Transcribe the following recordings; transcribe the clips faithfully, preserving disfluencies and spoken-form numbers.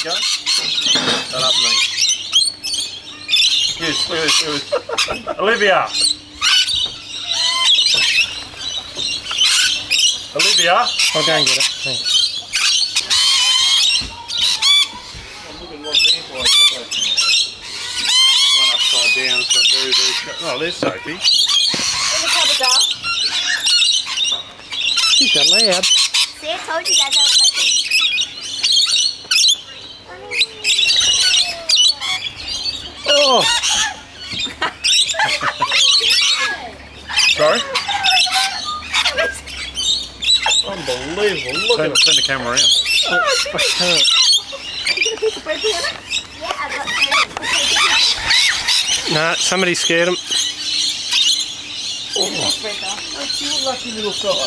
you go. Shut up, mate. Yes, look at this, look at this. Olivia! Olivia! I'll go and get it. Thanks. I'm looking right there for it, look at it. One upside down, it's got very, very sharp. Oh, there's Sophie. In the cupboard, up. She's got loud. See, I told you guys I was like this. Oh! Sorry? Unbelievable, look turn, at it. Turn the camera around. Oh, I can't. Are you going to piece of bread together? Yeah, I've got some. Nah, somebody scared him. Oh, that's your lucky little fella.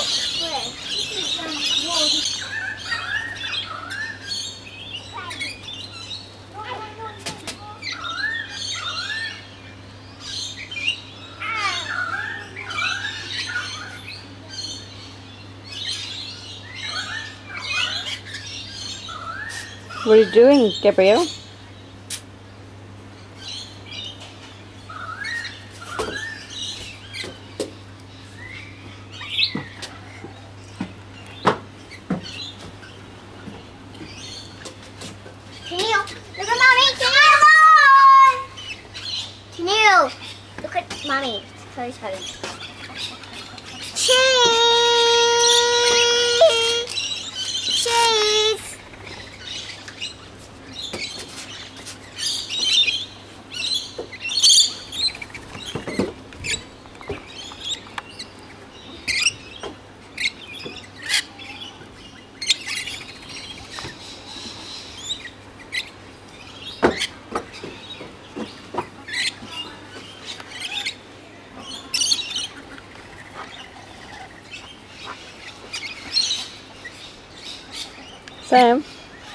What are you doing, Gabrielle? Tennille, look at Mommy! Tennille! Tennille, look at Mommy. Chloe's having. Cheese! Cheese! Sam?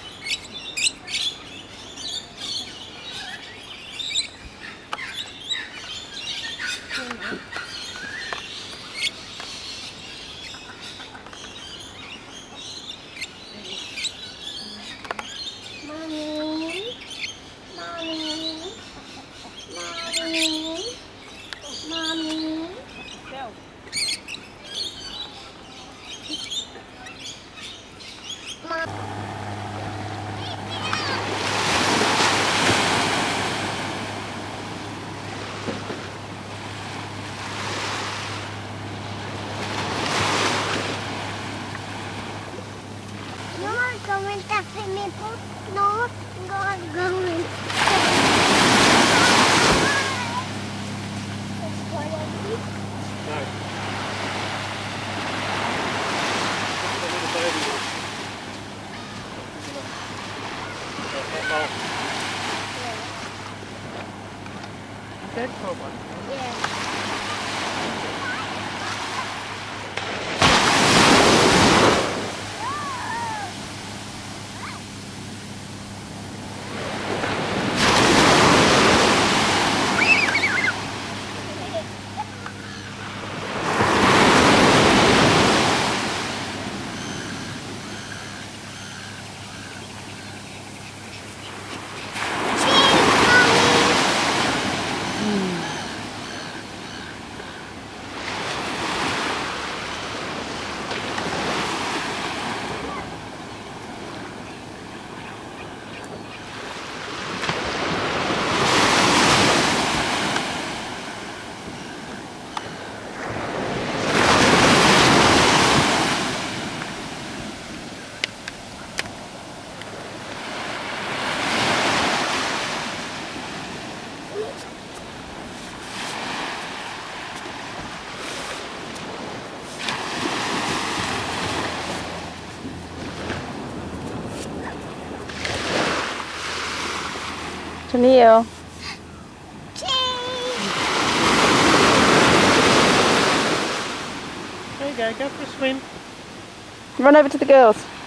Mommy, Mommy, Mommy, Mommy. Go. Mom. You want to go in that swimming pool? No, I'm going to go in. No. Look at the little baby. Dead for one. Yeah. Tennille. There you go, go for a swim. Run over to the girls.